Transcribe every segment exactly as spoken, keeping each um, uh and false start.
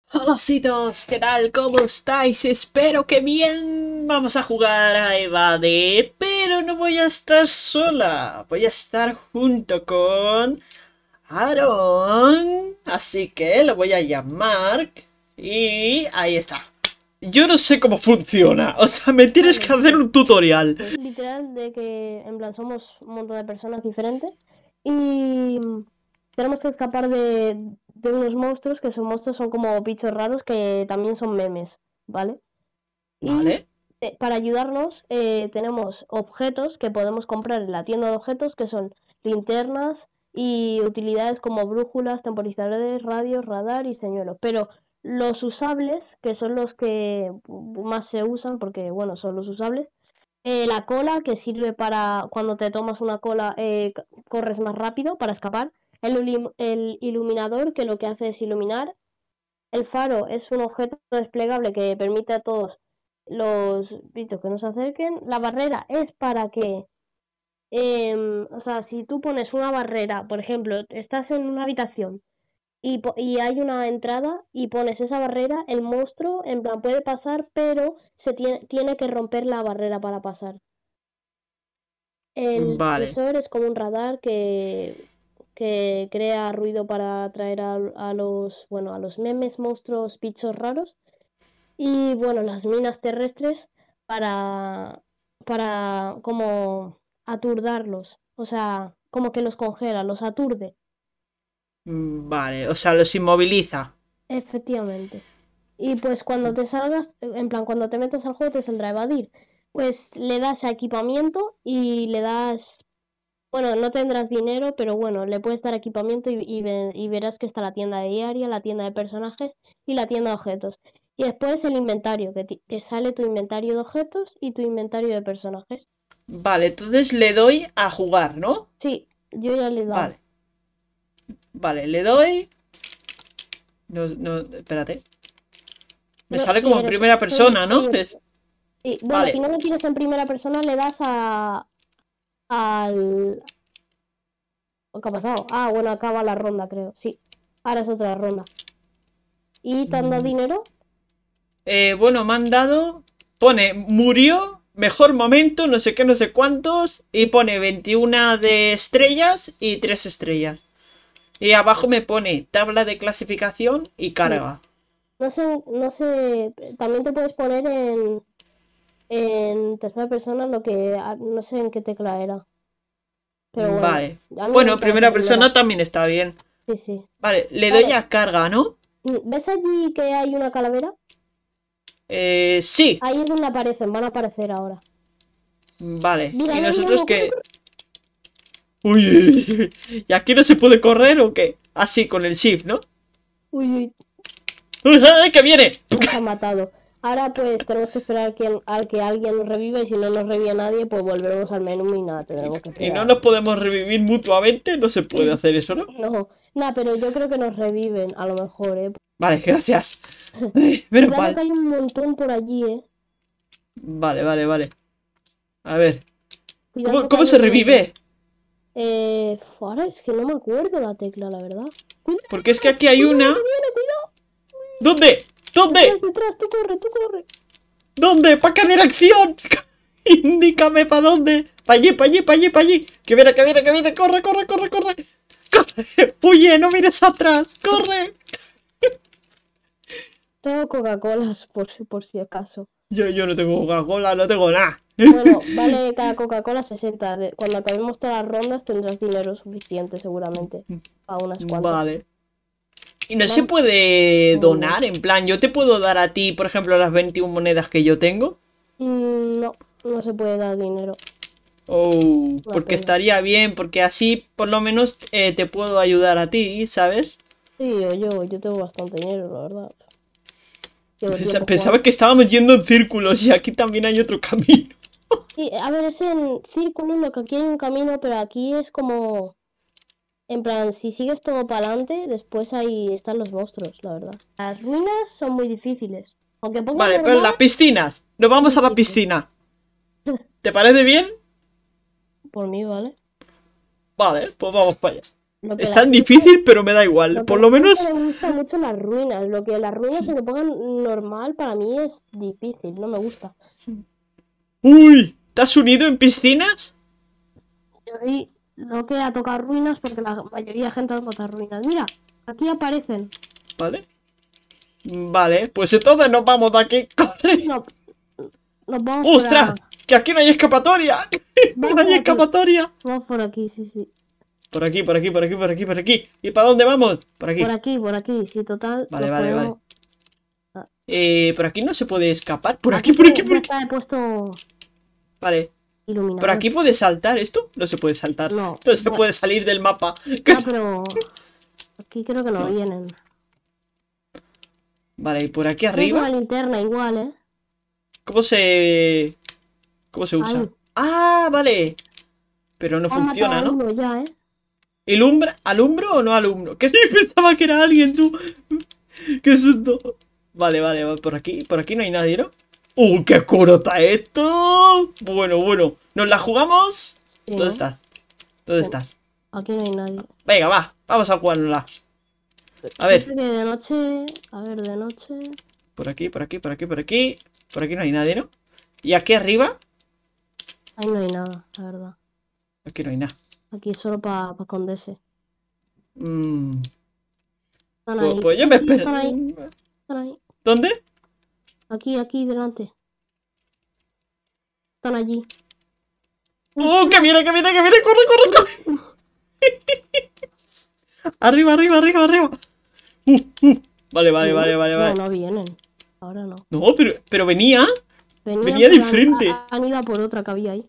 Holocitos, ¿qué tal? ¿Cómo estáis? Espero que bien. Vamos a jugar a Evade, pero no voy a estar sola. Voy a estar junto con Aaron. Así que lo voy a llamar. Y ahí está. Yo no sé cómo funciona. O sea, me tienes que hacer un tutorial. Literal de que en plan somos un montón de personas diferentes y tenemos que escapar de, de unos monstruos que son monstruos, son como bichos raros que también son memes, ¿vale? Y Vale. eh, para ayudarnos eh, tenemos objetos que podemos comprar en la tienda de objetos que son linternas y utilidades como brújulas, temporizadores, radios, radar y señuelos. Pero los usables, que son los que más se usan, porque bueno, son los usables, eh, la cola, que sirve para cuando te tomas una cola, eh, corres más rápido para escapar. El, el iluminador, que lo que hace es iluminar. El faro es un objeto desplegable que permite a todos los bichos que nos acerquen. La barrera es para que, eh, o sea, si tú pones una barrera, por ejemplo, estás en una habitación y, y hay una entrada y pones esa barrera, el monstruo en plan puede pasar, pero se tiene, tiene que romper la barrera para pasar. El Vale. sensor es como un radar que, que crea ruido para atraer a, a los, bueno, a los memes, monstruos, bichos raros. Y bueno, las minas terrestres para, para como aturdarlos. O sea, como que los congela, los aturde. Vale, o sea, los inmoviliza. Efectivamente. Y pues cuando te salgas, en plan, cuando te metes al juego te saldrá evadir. Pues le das a equipamiento y le das. Bueno, no tendrás dinero, pero bueno, le puedes dar equipamiento y, y, ve- y verás que está la tienda de diaria, la tienda de personajes y la tienda de objetos. Y después el inventario, que, ti- que sale tu inventario de objetos y tu inventario de personajes. Vale, entonces le doy a jugar, ¿no? Sí, yo ya le he dado. Vale. Vale, le doy. No, no, espérate. Me No, sale como en pero primera sí, persona, ¿no? sí, Es- sí. Bueno, si Vale. no lo tienes en primera persona, le das a al. ¿Qué ha pasado? Ah, bueno, acaba la ronda, creo. Sí, ahora es otra ronda. ¿Y te han dado Mm, dinero? eh, bueno, me han dado. Pone murió, mejor momento, no sé qué, no sé cuántos. Y pone veintiuna de estrellas y tres estrellas. Y abajo me pone tabla de clasificación y Sí. carga. No sé, no sé, también te puedes poner en, en tercera persona lo que, ah, no sé en qué tecla era, pero bueno, Vale. a mí me Bueno, gusta más en primera primera. persona también está bien. Sí, sí. Vale, le doy Vale, a carga, ¿no? ¿ves allí que hay una calavera? Eh, sí. Ahí es donde aparecen, van a aparecer ahora. Vale. Mira, ¿Y no, no, nosotros no, corre, qué? corre. Uy, ¿y aquí no se puede correr o qué? Así, con el shift, ¿no? Uy, uy, ¡Uy, que viene! nos ha matado. Ahora pues tenemos que esperar que, al que alguien nos reviva y si no nos revive nadie, pues volveremos al menú y nada, tendremos que Y no esperar. nos podemos revivir mutuamente, no se puede hacer eso, ¿no? No, nada, pero yo creo que nos reviven, a lo mejor, ¿eh? Vale, gracias. Ay, menos Cuidado mal. que hay un montón por allí, ¿eh? Vale, vale, vale. A ver. ¿Cómo, Cuidado que cómo hay se un montón. revive? Eh, ahora es que no me acuerdo la tecla, la verdad. Cuidado, Porque es que aquí hay cuidado, una. que viene, cuidado. ¿Dónde? Detrás, ¿Dónde? detrás, tú corre, tú corre. ¿Dónde? ¿Para qué dirección? Indícame para dónde. Para allí, para allí, para allí, para allí. Que viene, que viene, que viene. Corre, corre, corre, corre. Corre. Huye, no mires atrás. Corre. Tengo Coca-Colas, por si, por si acaso. Yo, yo no tengo Coca-Cola, no tengo nada. Bueno, vale cada Coca-Cola sesenta. De- cuando acabemos todas las rondas tendrás dinero suficiente, seguramente. A unas cuantas. Vale. Y no se Vamos, puede muy bien. donar, en plan, yo te puedo dar a ti, por ejemplo, las veintiuna monedas que yo tengo. Mm, no, no se puede dar dinero. Oh, Una porque pena. estaría bien, porque así por lo menos eh, te puedo ayudar a ti, ¿sabes? Sí, yo, yo, yo tengo bastante dinero, la verdad. Llevo Pensa- tiempo Pensaba jugando. que estábamos yendo en círculos y aquí también hay otro camino. Sí, a ver, es en círculo, lo que aquí hay un camino, pero aquí es como. En plan, si sigues todo para adelante, después ahí están los monstruos, la verdad. Las ruinas son muy difíciles. Aunque ponga Vale, pero normal, las piscinas. Nos es vamos a la difícil. piscina. ¿Te parece bien? Por mí, ¿vale? Vale, pues vamos para allá. Lo que Es la tan gente- difícil, pero me da igual. lo que Por la lo gente menos... le gusta mucho las ruinas. Lo que las ruinas Sí. se le pongan normal para mí es difícil, no me gusta. ¡Uy! ¿Te has unido en piscinas? Yo vi no queda tocar ruinas porque la mayoría de gente toca ruinas. Mira, aquí aparecen. Vale. Vale, pues entonces nos vamos de aquí. ¡Corre! No, nos vamos por, ¡Ostras! a- ¡Que aquí no hay escapatoria! ¡No Vamos hay por aquí. escapatoria! vamos por aquí, sí, sí. Por aquí, por aquí, por aquí, por aquí, por aquí. ¿Y para dónde vamos? Por aquí. Por aquí, por aquí, sí, total. Vale, nos vale, vale. podemos- Eh, por aquí no se puede escapar. Por aquí, por aquí, por ya aquí. está, he puesto Vale. iluminador. ¿Por aquí puede saltar esto? No se puede saltar. No, No se bueno. puede salir del mapa. Ah, pero aquí creo que no, No. vienen. Vale, y por aquí Tengo arriba. una linterna igual, ¿eh? ¿Cómo se... ¿Cómo se usa? Ahí. Ah, vale. Pero no Han funciona, matado a ¿no? uno ya, ¿eh? ¿Ilumbra? ¿Alumbro o no alumbro? Que sí, pensaba que era alguien, tú. Qué susto. Vale, vale, va por aquí. Por aquí no hay nadie, ¿no? ¡Uh, qué oscuro está esto! Bueno, bueno. ¿Nos la jugamos? Sí, ¿Dónde ¿no? estás? ¿Dónde Sí. estás? Aquí no hay nadie. Venga, va. Vamos a jugárnosla. A ver. Dice que de noche... A ver, de noche... Por aquí, por aquí, por aquí, por aquí. Por aquí no hay nadie, ¿no? ¿Y aquí arriba? Ahí no hay nada, la verdad. Aquí no hay nada. Aquí es solo para esconderse. Mm, Están pues, ahí. pues yo me Sí, espero. Están ahí, están ahí. ¿Dónde? Aquí, aquí, delante. Están allí. ¡Oh, que viene, que viene, que viene! ¡Corre, corre, corre! Arriba, arriba, arriba, arriba. Uh, uh. Vale, vale, vale, vale, No, vale. no vienen. Ahora no. No, pero, pero venía. Venían, Venía de pero han- frente. Han ido a por otra que había ahí.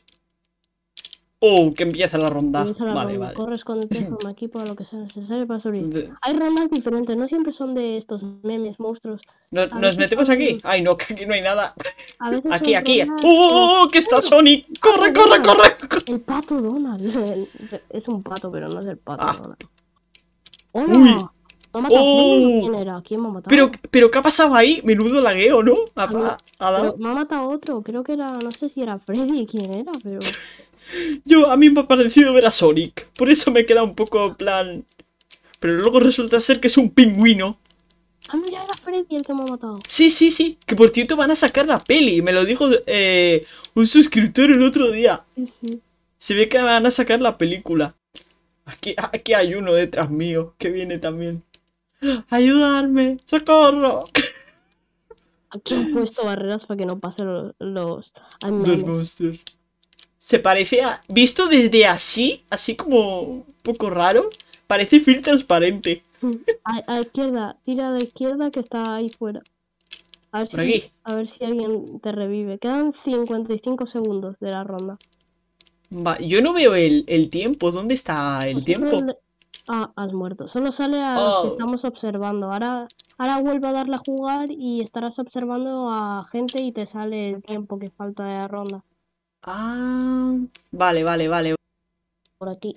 Oh, que empieza la ronda. Comienza la Vale, ronda. vale. Corre, escóndete, forma equipo, a lo que sea necesario para sobrevivir. De- Hay rondas diferentes, no siempre son de estos memes, monstruos. ¿No- A ¿Nos veces metemos son- aquí? Ay, no, que aquí no hay nada. A veces Aquí, son aquí. rondas- ¡Oh, oh, oh! ¡Que está Sonic! ¡Corre, corre, corre! El pato Donald. Es un pato, pero no es el pato Ah. Donald. ¡Hola! Uy. ¿Me ha matado Oh. Freddy? ¿Quién era? ¿Quién me ha matado? Pero, pero, ¿qué ha pasado ahí? Menudo lagueo, ¿no? Ha, A mí- ha- ha dado- Pero me ha matado otro, creo que era, no sé si era Freddy, quién era, pero... Yo, a mí me ha parecido ver a Sonic. Por eso me queda un poco en plan... Pero luego resulta ser que es un pingüino. Ah, no, ya era Freddy el que me ha matado. Sí, sí, sí. Que por cierto van a sacar la peli. Me lo dijo eh, un suscriptor el otro día. Sí, sí. Se ve que van a sacar la película. Aquí, aquí hay uno detrás mío que viene también. ¡Ayudarme! ¡Socorro! Aquí han puesto barreras para que no pasen los... los... hay Los memes. monstruos. Se parece a... Visto desde así, así como un poco raro, parece film transparente. A, a izquierda, tira a la izquierda que está ahí fuera. A ver, Por si, aquí. a ver si alguien te revive. Quedan cincuenta y cinco segundos de la ronda. Va, yo no veo el, el tiempo. ¿Dónde está el Pues tiempo? solo le- Ah, has muerto. Solo sale a los que Oh. estamos observando. Ahora, ahora vuelvo a darle a jugar y estarás observando a gente y te sale el tiempo que falta de la ronda. Ah, vale, vale, vale. Por aquí.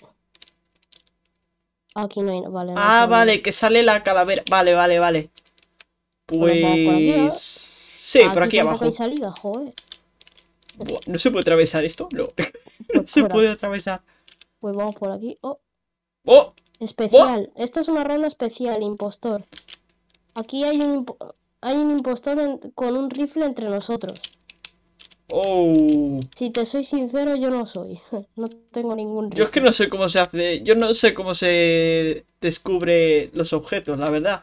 Aquí no hay... Vale. no Ah, hay vale, que sale la calavera. Vale, vale, vale. Bueno, vamos por aquí, ¿no? Pues... Sí, por aquí tampoco abajo. hay salida, joder. Buah, ¿no se puede atravesar esto? No. No Pues se fuera. puede atravesar. Pues vamos por aquí. Oh, ¡Oh! especial. Esta es una ronda especial, impostor. Aquí hay un, impo- hay un impostor en- con un rifle entre nosotros. ¡Oh! Si te soy sincero, yo no soy. No tengo ningún rifle. Yo es que no sé cómo se hace. Yo no sé cómo se descubre los objetos, la verdad.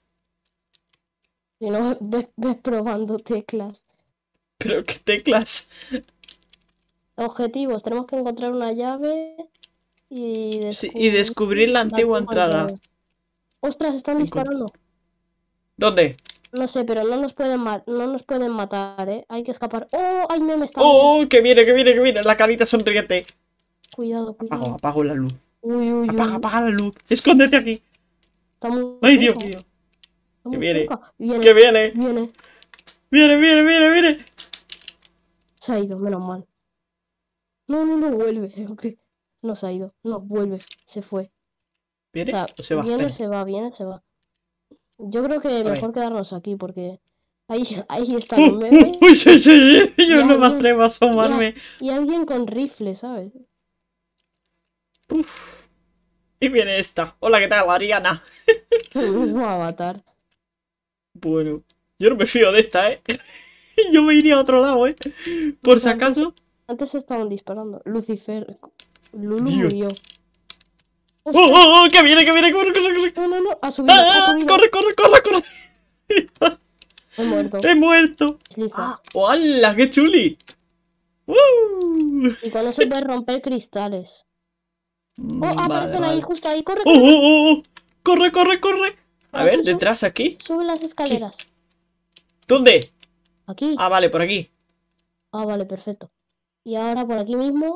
Si no, ves, ves probando teclas. Pero qué teclas. Objetivos. Tenemos que encontrar una llave y, Sí, y descubrir la antigua entrada. llave. Ostras, están Encont- disparando. ¿Dónde? No sé, pero no nos pueden ma- no nos pueden matar, ¿eh? Hay que escapar. ¡Oh! ¡Ay, me está! ¡Oh! ¡Oh! ¡Que viene, que viene, que viene! La carita sonriente. Cuidado, Apago, cuidado. apago la luz. Uy, uy, Apaga, uy. apaga la luz. Escóndete aquí. Está muy ¡Ay, Dios cerca, mío! está muy que viene. cerca. Viene, ¡Que viene! viene. ¡Viene, viene, viene, viene! Se ha ido, menos mal. No, no, no vuelve. ok. No se ha ido. No, vuelve. Se fue. O ¿Viene sea, o se va? viene, Espera. se va, viene, se va. Yo creo que ver. mejor quedarnos aquí porque ahí, ahí está ¡Uh, los memes uh, uy, sí, sí! Yo Ya, no me ya, atrevo a asomarme. y alguien con rifle, ¿sabes? Uf. Y viene esta. Hola, ¿qué tal, Ariana? El mismo avatar. Bueno, yo no me fío de esta, ¿eh? Yo me iría a otro lado, ¿eh? Por si Antes, acaso. antes estaban disparando. Lucifer. Lulu Dios. murió. ¡Oh, ¡Ostras! oh, oh! ¡Que viene, que viene! ¡Corre, corre, corre! No, no, no. Ha subido, ha ¡Ah! subido. ¡Corre, corre, corre, corre! He muerto. ¡He muerto! Desliza. ¡Ah! ¡Hola! ¡Qué chuli! ¡Uh! Y con eso puedes romper cristales. Oh, Vale, aparecen ahí, vale. justo ahí. Corre, ¡Oh, corre, corre. oh, oh, oh! ¡Corre, corre, corre! Por A ver, aquí, sube, detrás, aquí. sube las escaleras. ¿Dónde? Aquí. Ah, vale, por aquí. Ah, vale, perfecto. Y ahora por aquí mismo.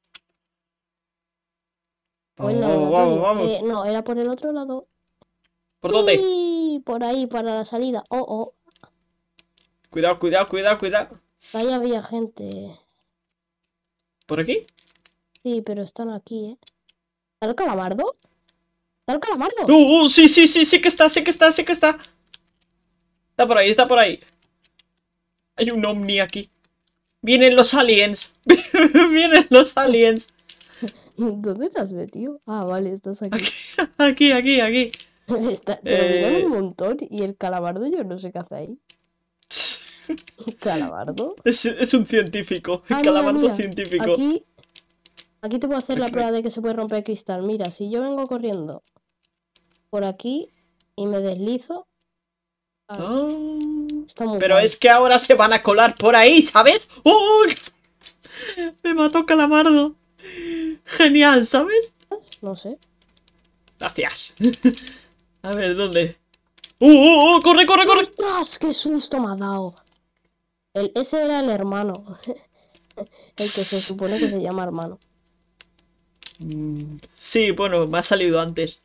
O en Vamos, el vamos, vamos, laboratorio. vamos. Eh, no, era por el otro lado. ¿Por dónde? Sí, por ahí, para la salida. Oh, oh. Cuidado, cuidado, cuidado, cuidado. Ahí había gente. ¿Por aquí? Sí, pero están aquí, ¿eh? ¿Está el calamardo? ¿Está el calamardo? ¡Uh, uh! Sí, sí, sí, sí que está, sí que está, sí que está. Está por ahí, está por ahí. Hay un ovni aquí. Vienen los aliens. Vienen los aliens. ¿Dónde te has metido? Ah, vale, estás aquí. Aquí, aquí, aquí. Está, pero vienen Eh... un montón y el calamardo yo no sé qué hace ahí. ¿Calamardo? Es, es un científico. Ah, El mira, calamardo mira. científico. Aquí, aquí te puedo hacer la Aquí. prueba de que se puede romper cristal. Mira, si yo vengo corriendo por aquí y me deslizo. Ah, Ah, está muy pero guay. es que ahora se van a colar por ahí, ¿sabes? ¡Oh! Me mató Calamardo. Genial, ¿sabes? No sé. Gracias. A ver, ¿dónde? ¡Uh, uh, uh! ¡Corre, corre, corre! ¡Ostras! ¡Qué susto me ha dado! El, ese era el hermano. El que se supone que se llama hermano. Mm, sí, bueno, me ha salido antes.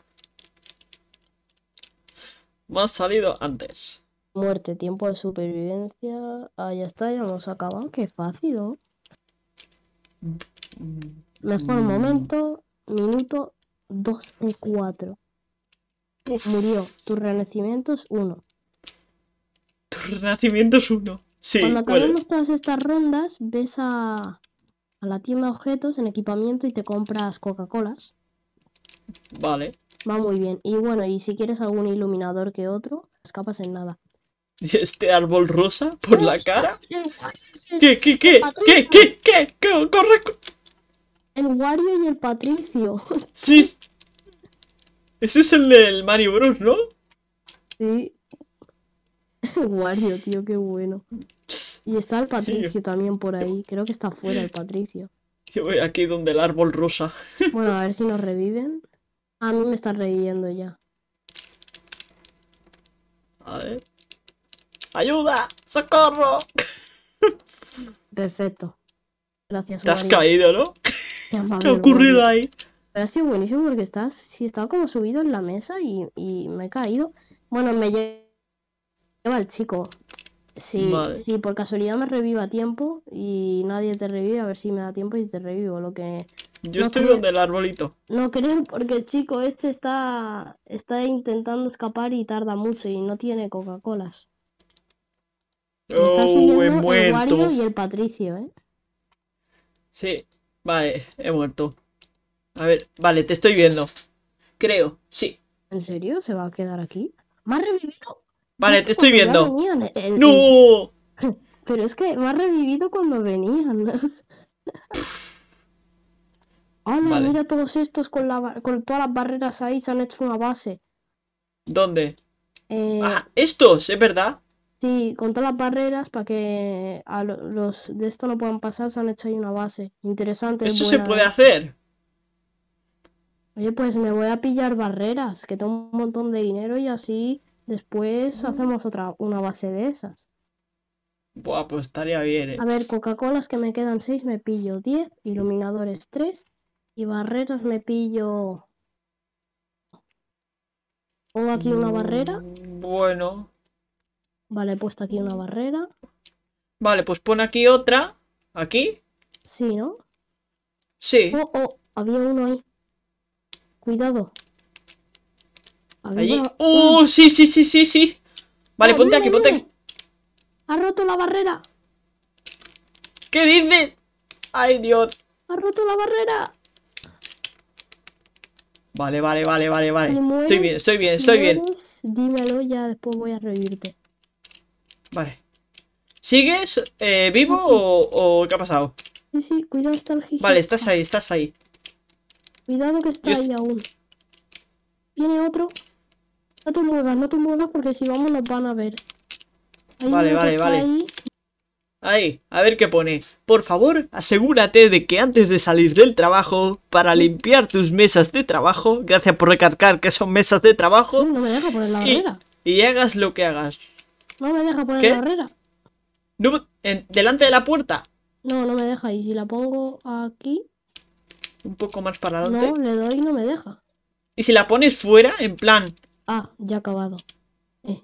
Me ha salido antes. Muerte, tiempo de supervivencia. Ah, ya está, ya nos acaban. Qué fácil, ¿no? Mejor Mm, momento, minuto dos de cuatro. uf, Murió. Tus renacimientos, uno. Tu renacimiento es uno. Sí, Cuando ¿cuál acabemos es? todas estas rondas, ves a, a la tienda de objetos en equipamiento y te compras Coca-Colas. Vale. Va muy bien. Y bueno, y si quieres algún iluminador que otro, escapas en nada. ¿Y este árbol rosa por la ¡Ostras! cara? El, ¿Qué, qué, el qué? ¿Qué, Patricio. qué, qué? ¿Qué? ¡Corre! co- El Wario y el Patricio. Sí. es- Ese es el del Mario Bros, ¿no? Sí. El Wario, tío, qué bueno. Y está el Patricio también por ahí. Creo que está fuera el Patricio. Yo voy aquí donde el árbol rosa. Bueno, a ver si nos reviven. A mí me están reviviendo ya. A ver. ¡Ayuda! ¡Socorro! Perfecto. Gracias, Te has Wario. caído, ¿no? Qué amable ¿Qué ha el ocurrido Wario. ahí? Pero ha sido buenísimo porque estás, sí, estaba como subido en la mesa y, y me he caído. Bueno, me lleva el chico. Si, Vale. si por casualidad me reviva a tiempo y nadie te revive, a ver si me da tiempo y te revivo. Lo que Yo no estoy creo, donde el arbolito. no creo porque el chico este está, está intentando escapar y tarda mucho y no tiene Coca-Colas. Me está Oh, he siguiendo el muerto. Wario y el Patricio, ¿eh? Sí. Vale, he muerto. A ver, vale, te estoy viendo. Creo, sí. ¿En serio? ¿Se va a quedar aquí? ¿Me ha revivido? Vale, Justo te estoy cuando ya viendo. venían, el- el- ¡No! Pero es que me ha revivido cuando venían. Hola, Vale. mira todos estos con, la, ba- con todas las barreras ahí, se han hecho una base. ¿Dónde? Eh, Ah, estos, es verdad. sí, con todas las barreras para que a lo- los de esto no puedan pasar, se han hecho ahí una base. Interesante, Eso se buena, puede ¿eh? hacer. Oye, pues me voy a pillar barreras, que tengo un montón de dinero y así después hacemos otra, una base de esas. Buah, pues estaría bien, eh. A ver, Coca-Colas que me quedan seis, me pillo diez, iluminadores tres y barreras me pillo... Pongo aquí una barrera. Mm, Bueno. Vale, he puesto aquí una barrera. Vale, pues pon aquí otra. ¿Aquí? Sí, ¿no? Sí. Oh, oh, había uno ahí. Cuidado. Había Allí. una- ¡Oh! Sí, sí, sí, sí, sí. Vale, Oh, ponte aquí, viene, ponte viene. aquí. Ha roto la barrera. ¿Qué dices? Ay, Dios. Ha roto la barrera. Vale, vale, vale, vale, vale. Si mueres, Estoy bien, estoy bien, si estoy bien. mueres, dímelo, ya después voy a revivirte. Vale. ¿Sigues eh, vivo Ah, sí. o, o qué ha pasado? Sí, sí, cuidado, está el Gijón. Vale, estás ahí, estás ahí. Cuidado que está Yo ahí est- aún. Viene otro. No te muevas, no te muevas porque si vamos nos van a ver. Hay Vale, uno que vale, está vale. ahí. Ahí, a ver qué pone. Por favor, asegúrate de que antes de salir del trabajo, para limpiar tus mesas de trabajo, gracias por recargar que son mesas de Uy, trabajo, no me deja poner la y, barrera. y hagas lo que hagas. No me deja poner la ¿Qué? barrera. No, en- delante de la puerta. No, no me deja. Y si la pongo aquí, Un poco más para no, adelante. le doy y no me deja. Y si la pones fuera, en plan. Ah, ya ha acabado. Eh.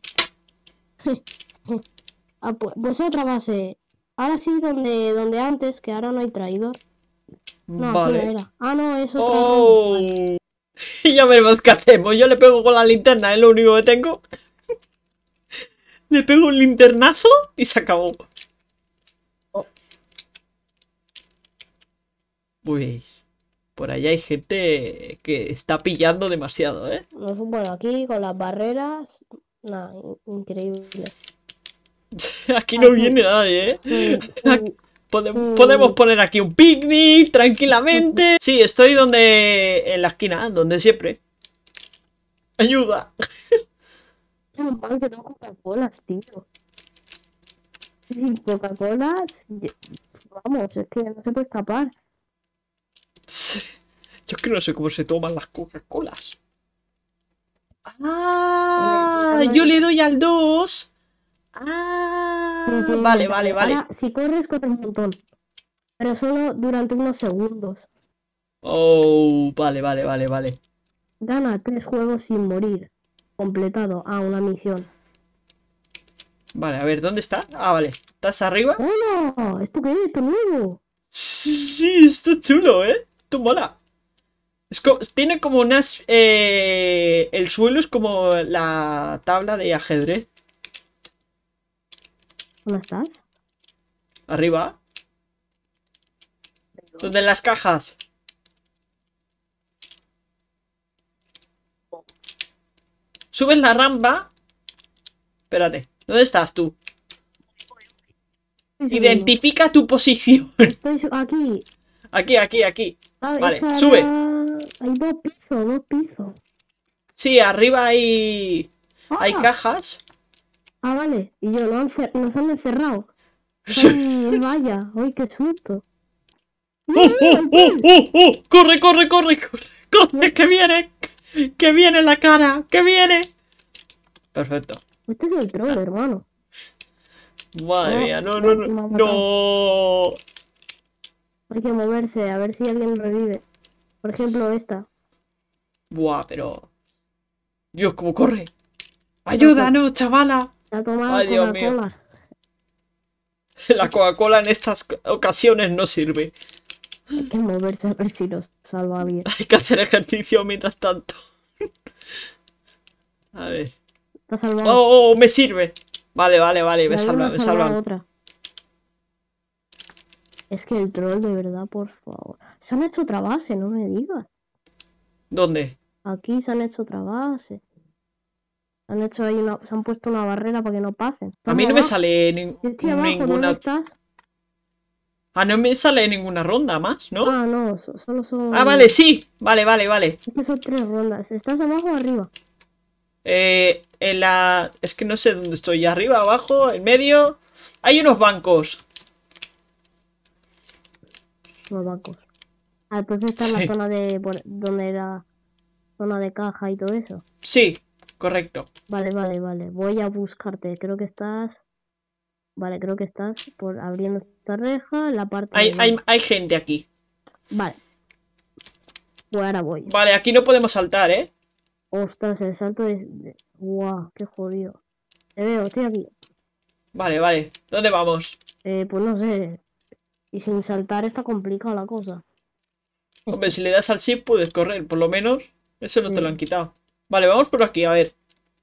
Ah, pues, pues otra base. Ahora sí, donde, donde antes, que ahora no hay traidor. No, aquí no Vale. era. Ah, no, es otra ronda. Oh. Vale. Y ya veremos qué hacemos. Yo le pego con la linterna, es lo único que tengo. Le pego un linternazo y se acabó. Oh. Pues por allá hay gente que está pillando demasiado, ¿eh? No, bueno, aquí con las barreras. Nada, in- increíble. Aquí no Aquí, viene nadie, ¿eh? sin, Aquí- sin, Pode- sin- Podemos poner aquí un picnic tranquilamente. Sí, estoy donde... En la esquina, donde siempre. Ayuda. Menos mal que no Coca-Colas, tío. Sin Coca-Colas, ye- vamos, es que no se puede escapar. Yo es que no sé cómo se toman las Coca-Colas. Eh, Ah, cuidado yo ahí. le doy al dos. Sí, Ah, sí, vale, vale, vale. Ahora, si corres, corres un montón. Pero solo durante unos segundos. Oh, vale, vale, vale, vale. Gana tres juegos sin morir. Completado. Ah, una misión. Vale, a ver, ¿dónde está? Ah, vale. ¿Estás arriba? ¡Hola! ¿Esto qué es? ¿Esto nuevo? Sí, está chulo, ¿eh? Esto mola. Es co- tiene como unas... eh, el suelo es como la tabla de ajedrez. ¿Dónde estás? Arriba. ¿Dónde las cajas? Subes la rampa. Espérate. ¿Dónde estás tú? Estoy subiendo. Identifica tu posición. Estoy su- aquí. Aquí, aquí, aquí. Ah, Vale, es para- sube. Hay dos pisos, dos pisos. Sí, arriba hay... Hay ¡Ah! cajas. Ah, vale. Y yo, lo han cer- nos han encerrado. Ay, vaya. Ay, qué susto. ¡Oh, oh, oh, oh, oh! ¡Corre, corre, corre, corre! ¡Corre, que viene! ¡Que viene la cara! ¡Que viene! Perfecto. Este es el troll, hermano. Madre No, mía, no, no, me ha no. matado. No. Hay que moverse, a ver si alguien revive. Por ejemplo, esta. Buah, pero... Dios, cómo corre. ¡Ayúdanos, chavala! La tomado Ay, Dios mío. Coca-Cola. La Coca-Cola en estas ocasiones no sirve. Hay que moverse a ver si nos salva bien. Hay que hacer ejercicio mientras tanto. A ver. Está salvado. ¡Oh, oh, me sirve! Vale, vale, vale, me Y ahí salva, nos me ha salvado salvan. otra. Es que el troll, de verdad, por favor. Se han hecho otra base, no me digas. ¿Dónde? Aquí se han hecho otra base. Han hecho ahí una, se han puesto una barrera para que no pasen. A mí no me sale nin- Yo estoy abajo, ¿dónde ninguna... estás? Ah, no me sale ninguna ronda más, ¿no? Ah, no, so- solo son... Ah, vale, sí. Vale, vale, vale. Es que son tres rondas. ¿Estás abajo o arriba? Eh, en la... Es que no sé dónde estoy. ¿Arriba, abajo, en medio? Hay unos bancos. Los bancos. Ah, entonces está en Sí. la zona de... por- donde era... Zona de caja y todo eso. Sí, correcto. Vale, vale, vale. Voy a buscarte. Creo que estás... Vale, creo que estás por abriendo esta reja en la parte Hay, de... hay, hay gente aquí. Vale. Pues ahora voy. Vale, aquí no podemos saltar, ¿eh? Ostras, el salto de... de- Guau, qué jodido. Te veo, estoy aquí. Vale, vale. ¿Dónde vamos? Eh, pues no sé. Y sin saltar está complicada la cosa. Hombre, si le das al shift puedes correr. Por lo menos eso no te Sí. lo han quitado. Vale, vamos por aquí, a ver.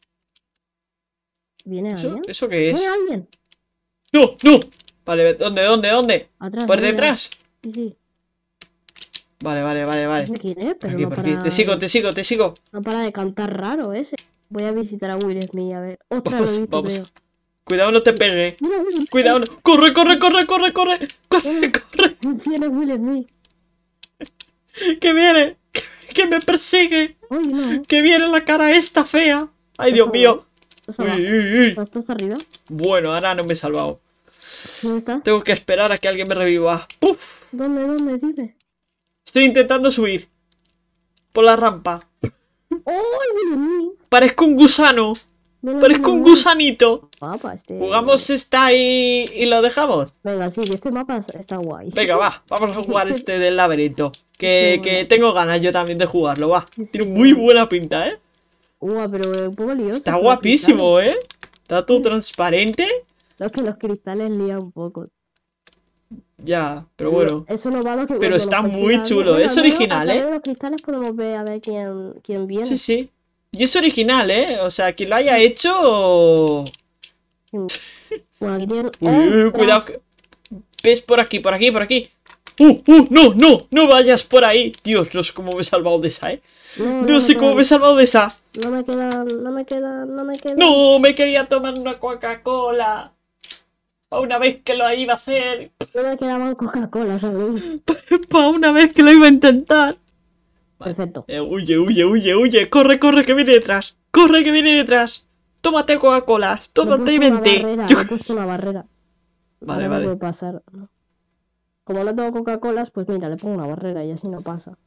¿Viene ¿Eso, alguien? ¿eso qué es? ¿Viene alguien? ¡No! ¡No! Vale, ¿dónde, dónde, dónde? Atrás. ¿Por mira. detrás? Sí, sí. Vale, vale, vale, No vale. sé quién es, Por pero aquí, no por aquí. para, Te sigo, de, te sigo, te sigo. no para de cantar raro ese. Voy a visitar a Will Smith, a ver. Ostras, lo he Vamos, visto, vamos. creo. Cuidado, no te pegue. Mira, Will Cuidado, Smith. no. Corre, corre, corre, corre, corre. Corre, Mira, corre. tiene Will Smith. Que viene. Que me persigue. Oye, no. Que viene la cara esta fea. Ay, Dios ¿Estás abajo? mío. ¿Estás Uy, abajo? uy, uy. ¿Estás arriba? Bueno, ahora no me he salvado. ¿Dónde estás? Tengo que esperar a que alguien me reviva. ¡Puf! ¿Dónde, dónde? Dime. Estoy intentando subir. Por la rampa. ¡Oh, Will Smith! Parezco un gusano. Mira, Parezco mira, un mira. gusanito. Mapa, este... ¿Jugamos esta y, y lo dejamos? Venga, sí, este mapa está guay. Venga, va. Vamos a jugar este del laberinto. Que, Qué que buena. tengo ganas yo también de jugarlo, va. Sí, Tiene sí, muy bueno. buena pinta, ¿eh? Ua, pero es un poco lioso. Está con los guapísimo, cristales. ¿eh? Está todo transparente. Lo que los cristales lían un poco. Ya, pero bueno. Eso no va lo que Pero cuando está nos muy persigan. chulo. Bueno, Es al menos original, a través ¿eh? de los cristales podemos ver a ver quién, quién viene. Sí, sí. Y es original, ¿eh? O sea, quien lo haya hecho... Bueno, aquí tienen... Uy, uy, ¡Oh, cuidado. ostras! que- ¿Ves? Por aquí, por aquí, por aquí. ¡Uh, uh! ¡No, no! ¡No vayas por ahí! Dios, no sé cómo me he salvado de esa, ¿eh? No, No no sé me cómo me he quedan, salvado de esa. no me quedan, no me quedan, no me quedan. ¡No! Me quería tomar una Coca-Cola. Para una vez que lo iba a hacer. No me quedaban Coca-Cola, ¿sabes? Para una vez que lo iba a intentar. Vale. Perfecto. Eh, huye, huye, huye, huye. Corre, corre, que viene detrás. Corre, que viene detrás. Tómate Coca-Colas. Le he Tómate y puesto una vente. barrera, Yo- le he puesto una barrera. Vale, Ahora no vale. puede pasar, ¿no? Como no tengo Coca-Colas, pues mira, le pongo una barrera y así no pasa.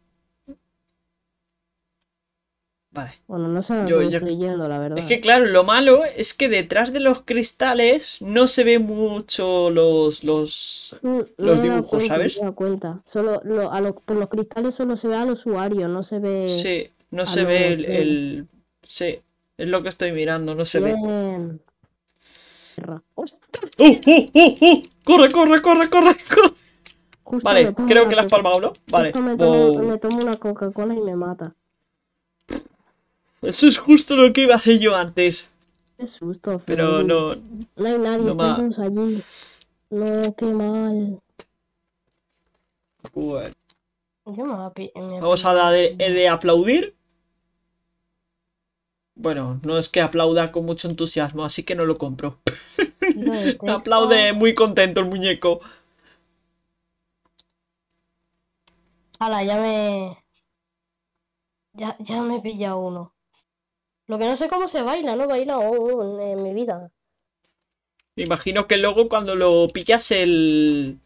Vale. Bueno, no sé a Yo, dónde yo... estoy yendo, la verdad. Es que claro, lo malo es que detrás de los cristales no se ve mucho los, los, Mm, No los me he dado dibujos, cuenta, no me ¿sabes? he dado cuenta. Solo lo- a lo- por los cristales solo se ve al usuario, no se ve Sí, no a se ve los el, juegos. el- Sí, es lo que estoy mirando, no se ve. Bien. Tierra. ¡Ostras! ¡Uh, uh, uh, uh! ¡Corre, corre, corre, corre, corre! Justo Vale, me tomo creo una que la has Coca- palmado, ¿no? Vale. Justo me tomo, Wow. me tomo una Coca-Cola y me mata. Eso es justo lo que iba a hacer yo antes. Qué susto, Pero Fermín. no, No hay nadie, no estáis me... todos allí. No, qué mal. Bueno. Yo me va pi- me Vamos a pillo- dar de, de aplaudir. Bueno, no es que aplauda con mucho entusiasmo, así que no lo compro. tiro de techo. Aplaude muy contento el muñeco. Hala, ya me... Ya, ya me he pillado uno. Lo que no sé cómo se baila, no baila aún en mi vida. Me imagino que luego cuando lo pillas el,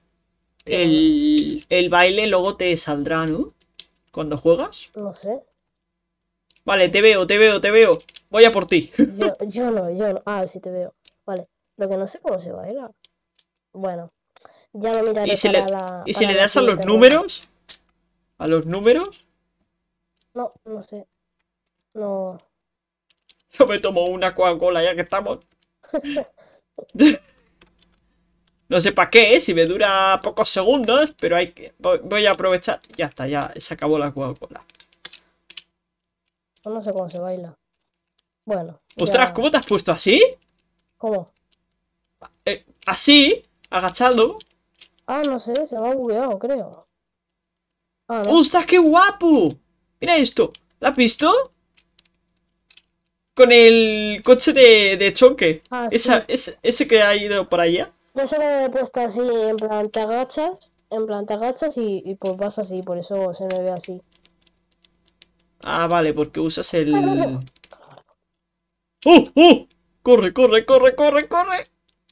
el, el baile luego te saldrá, ¿no? Cuando juegas. No sé. Vale, te veo, te veo, te veo. Voy a por ti. Yo, yo no, yo no. Ah, sí te veo. Vale. Lo que no sé cómo se baila. Bueno, ya lo miraré ¿Y si para le, la. y si para le la das a los siguiente ronda. números? ¿A los números? No, no sé. No. Yo me tomo una Coca-Cola ya que estamos. No sé para qué, si me dura pocos segundos, pero hay que... voy, voy a aprovechar. Ya está, ya se acabó la Coca-Cola. No sé cómo se baila. Bueno. Ostras, ya- ¿cómo te has puesto así? ¿Cómo? Eh, así, agachado. Ah, no sé, se me ha bugueado, creo. Ah, no. ¡Ostras, qué guapo! Mira esto. ¿Lo has visto? Con el coche de, de choque. Ah, Esa, sí. ese, ese que ha ido por allá. Yo se lo he puesto así, en plan te agachas, en plan te agachas y, y pues vas así, por eso se me ve así. Ah, vale, porque usas el... ¡Oh, oh! ¡Corre, corre, corre, corre, corre!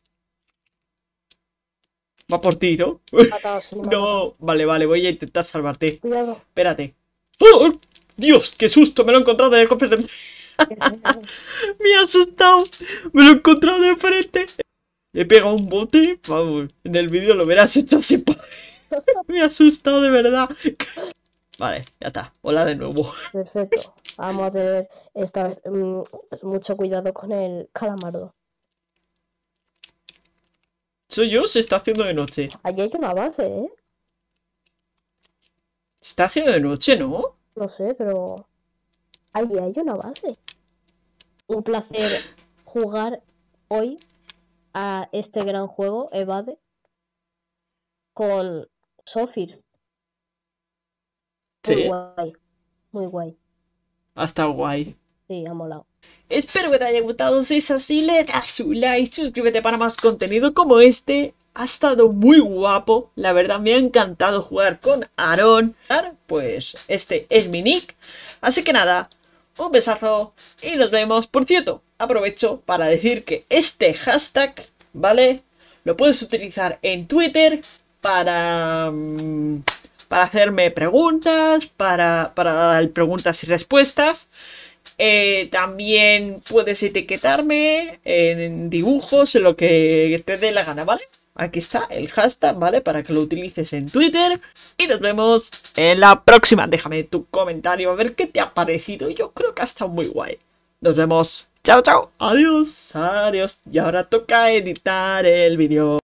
Va por ti, ¿no? Matado, sí, me ha matado. No, vale, vale, voy a intentar salvarte. Cuidado. Espérate. ¡Oh! ¡Dios! ¡Qué susto! Me lo he encontrado de frente. Me he asustado. Me lo he encontrado de frente. He pegado un bote. Vamos, en el vídeo lo verás. Esto así. Me he asustado de verdad. Vale, ya está. Hola de nuevo. Perfecto. Vamos a tener esta vez mm, mucho cuidado con el calamardo. Soy yo, se está haciendo de noche. Allí hay una base, ¿eh? Se está haciendo de noche, ¿no? No sé, pero allí hay una base. Un placer jugar hoy a este gran juego, Evade, con Sofir. Muy Sí, guay, muy guay. ha estado guay. Sí, ha molado. Espero que te haya gustado. Si es así, le das un like, suscríbete para más contenido como este. Ha estado muy guapo. La verdad, me ha encantado jugar con Aarón. Pues este es mi nick. Así que nada, un besazo y nos vemos. Por cierto, aprovecho para decir que este hashtag, ¿vale? Lo puedes utilizar en Twitter para... mm, para hacerme preguntas, para, para dar preguntas y respuestas. Eh, también puedes etiquetarme en dibujos, en lo que te dé la gana, ¿vale? Aquí está el hashtag, ¿vale? Para que lo utilices en Twitter. Y nos vemos en la próxima. Déjame tu comentario a ver qué te ha parecido. Yo creo que ha estado muy guay. Nos vemos. Chao, chao. Adiós. Adiós. Y ahora toca editar el vídeo.